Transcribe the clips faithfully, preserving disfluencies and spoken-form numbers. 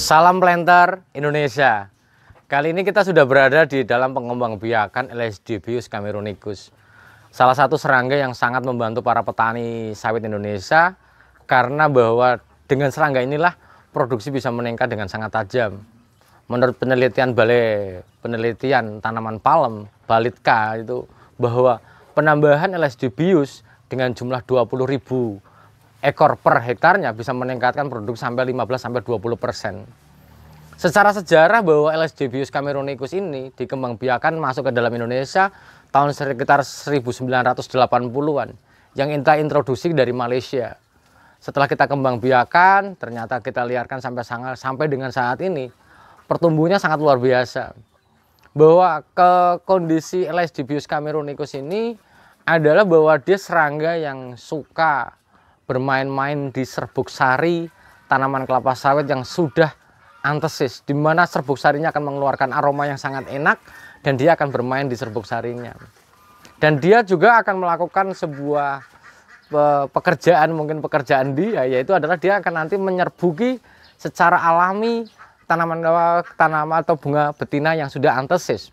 Salam planter Indonesia. Kali ini kita sudah berada di dalam pengembangbiakan Elesdibius camerunicus. Salah satu serangga yang sangat membantu para petani sawit Indonesia karena bahwa dengan serangga inilah produksi bisa meningkat dengan sangat tajam. Menurut penelitian Balai Penelitian Tanaman Palem Balitka itu bahwa penambahan Elesdibius dengan jumlah dua puluh ribu ekor per hektarnya bisa meningkatkan produksi sampai lima belas sampai dua puluh persen. Secara sejarah bahwa Elesdibius camerunicus ini dikembangbiakan masuk ke dalam Indonesia tahun sekitar seribu sembilan ratus delapan puluhan yang kita introduksi dari Malaysia. Setelah kita kembangbiakan, ternyata kita liarkan sampai sampai dengan saat ini pertumbuhannya sangat luar biasa. Bahwa ke kondisi Elesdibius camerunicus ini adalah bahwa dia serangga yang suka bermain-main di serbuk sari tanaman kelapa sawit yang sudah antesis, di mana serbuk sarinya akan mengeluarkan aroma yang sangat enak dan dia akan bermain di serbuk sarinya. Dan dia juga akan melakukan sebuah pekerjaan, mungkin pekerjaan dia, yaitu adalah dia akan nanti menyerbuki secara alami tanaman tanaman atau bunga betina yang sudah antesis.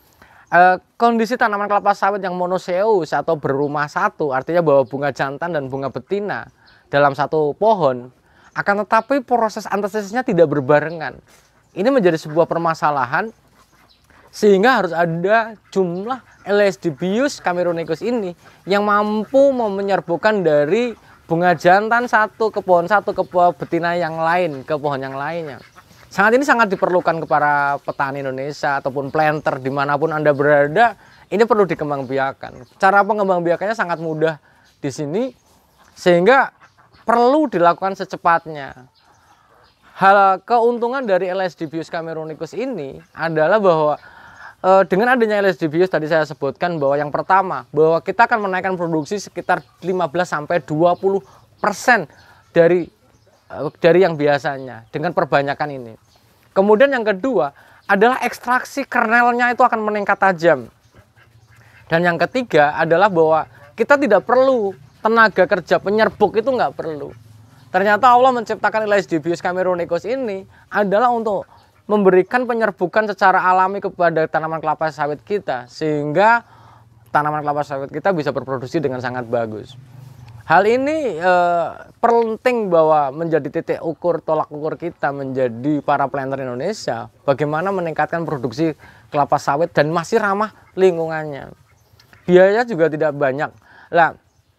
E, kondisi tanaman kelapa sawit yang monoseus atau berumah satu, artinya bahwa bunga jantan dan bunga betina dalam satu pohon, akan tetapi proses antesisnya tidak berbarengan. Ini menjadi sebuah permasalahan sehingga harus ada jumlah Elesdibius camerunicus ini yang mampu menyerbukan dari bunga jantan satu ke pohon satu ke pohon betina yang lain ke pohon yang lainnya. Sangat ini sangat diperlukan kepada petani Indonesia ataupun planter dimanapun Anda berada, ini perlu dikembangbiakan. Cara pengembangbiakannya sangat mudah di sini, sehingga perlu dilakukan secepatnya. Hal keuntungan dari Elesdibius camerunicus ini adalah bahwa e, dengan adanya Elesdibius tadi saya sebutkan bahwa yang pertama, bahwa kita akan menaikkan produksi sekitar lima belas sampai dua puluh persen dari dari yang biasanya dengan perbanyakan ini. Kemudian yang kedua adalah ekstraksi kernelnya itu akan meningkat tajam. Dan yang ketiga adalah bahwa kita tidak perlu tenaga kerja penyerbuk, itu nggak perlu. Ternyata Allah menciptakan Elesdibius camerunicus ini adalah untuk memberikan penyerbukan secara alami kepada tanaman kelapa sawit kita, sehingga tanaman kelapa sawit kita bisa berproduksi dengan sangat bagus. Hal ini eh, penting bahwa menjadi titik ukur, tolak ukur kita menjadi para planter Indonesia, bagaimana meningkatkan produksi kelapa sawit dan masih ramah lingkungannya. Biaya juga tidak banyak. Nah,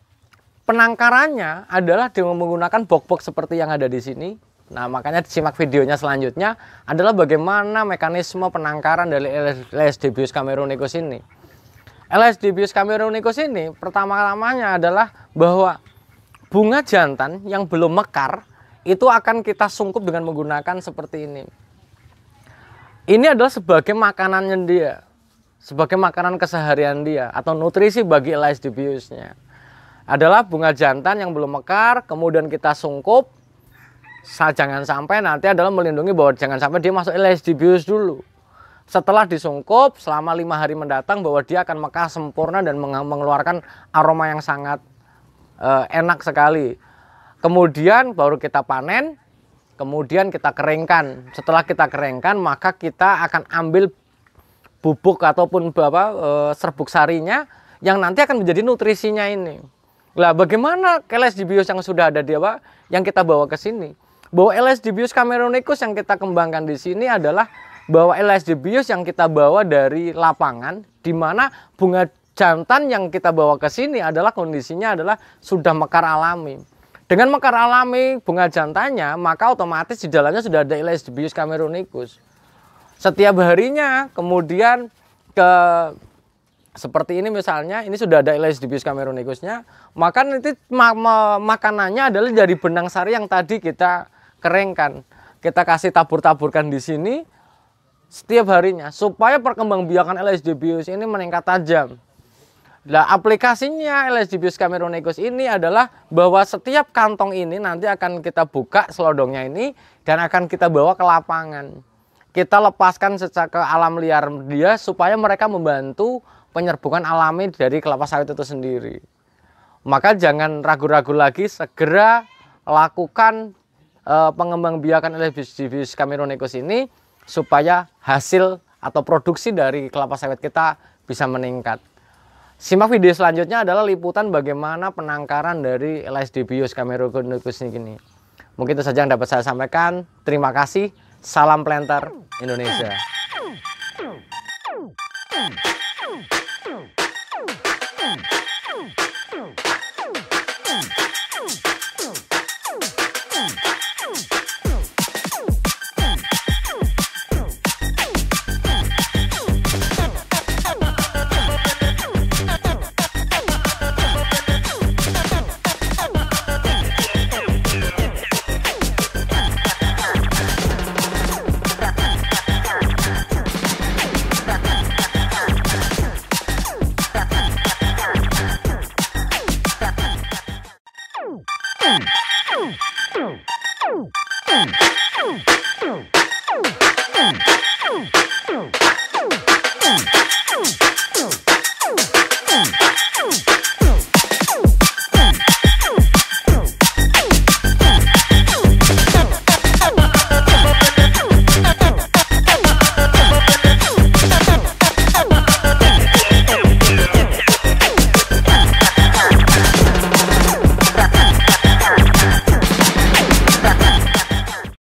penangkarannya adalah dengan menggunakan box-box seperti yang ada di sini. Nah, makanya simak videonya selanjutnya adalah bagaimana mekanisme penangkaran dari Elesdibius camerunicus ini. Elesdibius camerunicus ini pertama-tamanya adalah bahwa bunga jantan yang belum mekar itu akan kita sungkup dengan menggunakan seperti ini. Ini adalah sebagai makanannya dia, sebagai makanan keseharian dia atau nutrisi bagi Elesdibiusnya. Adalah bunga jantan yang belum mekar, kemudian kita sungkup. Jangan sampai nanti adalah melindungi bahwa jangan sampai dia masuk Elesdibius dulu. Setelah disungkup selama lima hari mendatang bahwa dia akan mekar sempurna dan mengeluarkan aroma yang sangat uh, enak sekali. Kemudian baru kita panen, kemudian kita keringkan. Setelah kita keringkan maka kita akan ambil bubuk ataupun apa, uh, serbuk sarinya yang nanti akan menjadi nutrisinya ini. Lah bagaimana Elesdibius yang sudah ada di apa yang kita bawa ke sini? Bahwa Elesdibius camerunicus yang kita kembangkan di sini adalah bahwa Elesdibius yang kita bawa dari lapangan, di mana bunga jantan yang kita bawa ke sini adalah kondisinya adalah sudah mekar alami. Dengan mekar alami bunga jantannya, maka otomatis di dalamnya sudah ada Elesdibius camerunicus. Setiap harinya, kemudian ke seperti ini misalnya, ini sudah ada Elesdibius camerunicusnya, maka nanti makanannya adalah dari benang sari yang tadi kita keringkan. Kita kasih tabur-taburkan di sini setiap harinya supaya perkembangbiakan Elesdibius ini meningkat tajam. Nah, aplikasinya Elesdibius camerunicus ini adalah bahwa setiap kantong ini nanti akan kita buka selodongnya ini dan akan kita bawa ke lapangan. Kita lepaskan secara ke alam liar dia supaya mereka membantu penyerbukan alami dari kelapa sawit itu sendiri. Maka jangan ragu-ragu lagi, segera lakukan uh, pengembangbiakan Elesdibius cameronicus ini supaya hasil atau produksi dari kelapa sawit kita bisa meningkat. Simak video selanjutnya adalah liputan bagaimana penangkaran dari Elesdibius cameronicus ini. Mungkin itu saja yang dapat saya sampaikan. Terima kasih. Salam planter Indonesia.